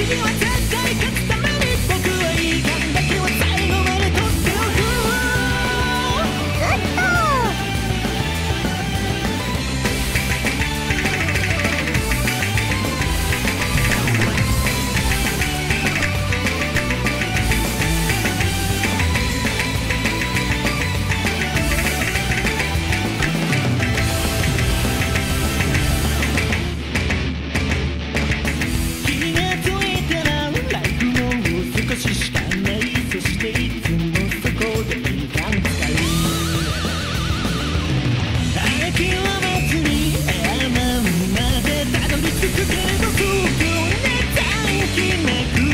は絶対勝つために僕はいい感だけは最後まで取っておく。気がついたらライフも少ししかない。そしていつもそこで時間使う。諦めずにエアマンまでたどり着くけど、不況に短期めく